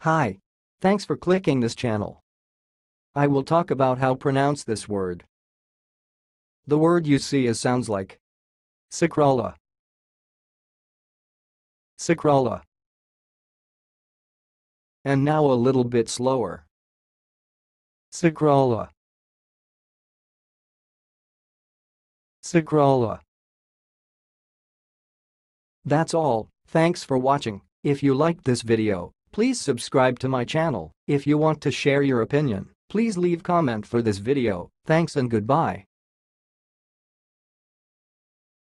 Hi. Thanks for clicking this channel. I will talk about how pronounce this word. The word you see sounds like Sukrullah. Sukrullah. And now a little bit slower. Sukrullah. Sukrullah. That's all. Thanks for watching. If you liked this video, please subscribe to my channel. If you want to share your opinion, please leave comment for this video. Thanks and goodbye.